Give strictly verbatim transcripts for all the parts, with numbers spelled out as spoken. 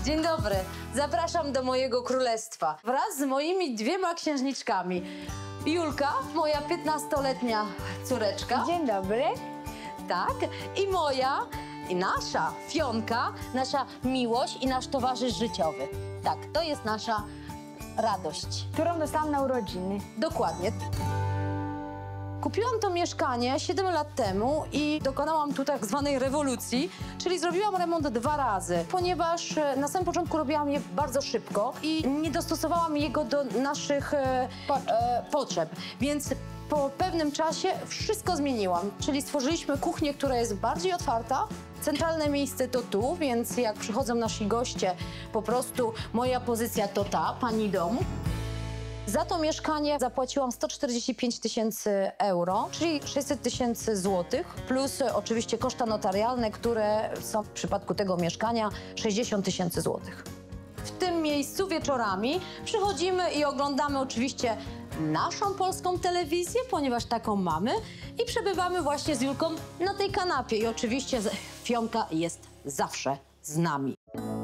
Dzień dobry, zapraszam do mojego królestwa wraz z moimi dwiema księżniczkami. Julka, moja piętnastoletnia córeczka. Dzień dobry. Tak, i moja, i nasza Fionka, nasza miłość i nasz towarzysz życiowy. Tak, to jest nasza radość. Którą dostałam na urodziny. Dokładnie. Kupiłam to mieszkanie siedem lat temu i dokonałam tu tak zwanej rewolucji, czyli zrobiłam remont dwa razy, ponieważ na samym początku robiłam je bardzo szybko i nie dostosowałam jego do naszych e, po, e, potrzeb, więc po pewnym czasie wszystko zmieniłam, czyli stworzyliśmy kuchnię, która jest bardziej otwarta. Centralne miejsce to tu, więc jak przychodzą nasi goście, po prostu moja pozycja to ta, pani domu. Za to mieszkanie zapłaciłam sto czterdzieści pięć tysięcy euro, czyli sześćset tysięcy złotych, plus oczywiście koszta notarialne, które są w przypadku tego mieszkania sześćdziesiąt tysięcy złotych. W tym miejscu wieczorami przychodzimy i oglądamy oczywiście naszą polską telewizję, ponieważ taką mamy, i przebywamy właśnie z Julką na tej kanapie. I oczywiście Fionka jest zawsze z nami.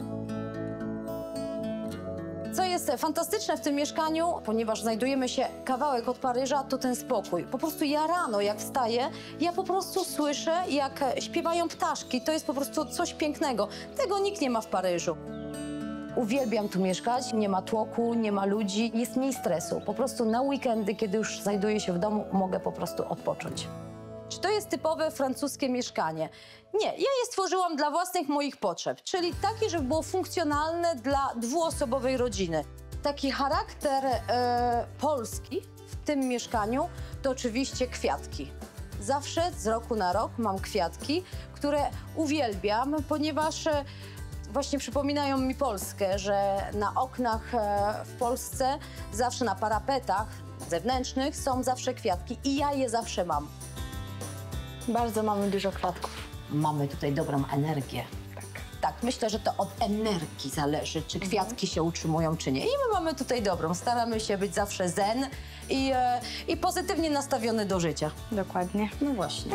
Co jest fantastyczne w tym mieszkaniu, ponieważ znajdujemy się kawałek od Paryża, to ten spokój. Po prostu ja rano, jak wstaję, ja po prostu słyszę, jak śpiewają ptaszki. To jest po prostu coś pięknego. Tego nikt nie ma w Paryżu. Uwielbiam tu mieszkać, nie ma tłoku, nie ma ludzi, jest mniej stresu. Po prostu na weekendy, kiedy już znajduję się w domu, mogę po prostu odpocząć. Czy to jest typowe francuskie mieszkanie? Nie, ja je stworzyłam dla własnych moich potrzeb, czyli takie, żeby było funkcjonalne dla dwuosobowej rodziny. Taki charakter e, polski w tym mieszkaniu to oczywiście kwiatki. Zawsze z roku na rok mam kwiatki, które uwielbiam, ponieważ e, właśnie przypominają mi Polskę, że na oknach e, w Polsce, zawsze na parapetach zewnętrznych są zawsze kwiatki i ja je zawsze mam. Bardzo mamy dużo kwiatków. Mamy tutaj dobrą energię. Tak. Tak, myślę, że to od energii zależy, czy kwiatki się utrzymują, czy nie. I my mamy tutaj dobrą. Staramy się być zawsze zen i, e, i pozytywnie nastawiony do życia. Dokładnie. No właśnie.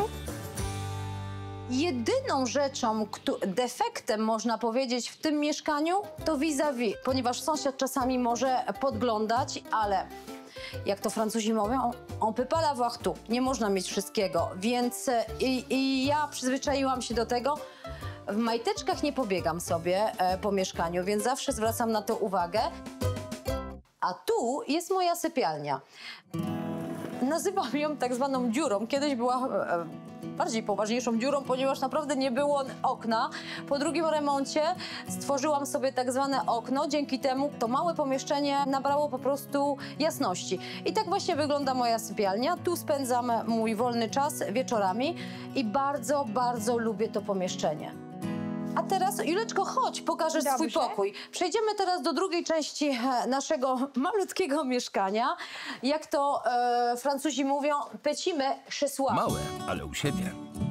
Jedyną rzeczą, defektem można powiedzieć w tym mieszkaniu, to vis-a-vis, ponieważ sąsiad czasami może podglądać, ale jak to Francuzi mówią, on peut pas l'avoir tout. Nie można mieć wszystkiego, więc i, i ja przyzwyczaiłam się do tego. W majteczkach nie pobiegam sobie e, po mieszkaniu, więc zawsze zwracam na to uwagę. A tu jest moja sypialnia. Nazywam ją tak zwaną dziurą. Kiedyś była e, bardziej poważniejszą dziurą, ponieważ naprawdę nie było okna. Po drugim remoncie stworzyłam sobie tak zwane okno. Dzięki temu to małe pomieszczenie nabrało po prostu jasności. I tak właśnie wygląda moja sypialnia. Tu spędzam mój wolny czas wieczorami i bardzo, bardzo lubię to pomieszczenie. A teraz, Juleczko, chodź, pokażę Dobrze. swój pokój. Przejdziemy teraz do drugiej części e, naszego malutkiego mieszkania. Jak to e, Francuzi mówią, petit mais chez soi. Małe, ale u siebie.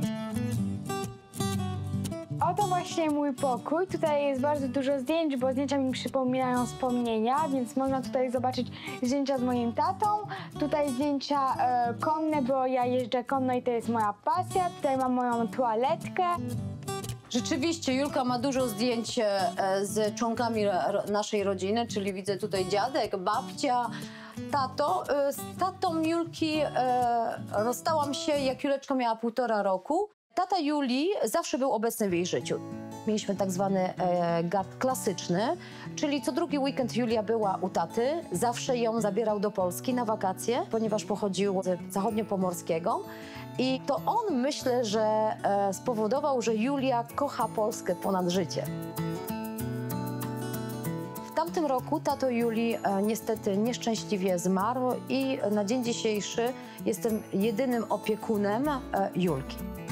Oto właśnie mój pokój. Tutaj jest bardzo dużo zdjęć, bo zdjęcia mi przypominają wspomnienia, więc można tutaj zobaczyć zdjęcia z moim tatą. Tutaj zdjęcia e, konne, bo ja jeżdżę konno i to jest moja pasja. Tutaj mam moją toaletkę. Rzeczywiście, Julka ma dużo zdjęć e, z członkami ro, naszej rodziny, czyli widzę tutaj dziadek, babcia, tato. E, z tatą Julki e, rozstałam się, jak Juleczka miała półtora roku. Tata Julii zawsze był obecny w jej życiu. Mieliśmy tak zwany e, gard klasyczny, czyli co drugi weekend Julia była u taty. Zawsze ją zabierał do Polski na wakacje, ponieważ pochodził z zachodniopomorskiego. I to on, myślę, że e, spowodował, że Julia kocha Polskę ponad życie. W tamtym roku tato Julii e, niestety nieszczęśliwie zmarł i na dzień dzisiejszy jestem jedynym opiekunem e, Julki.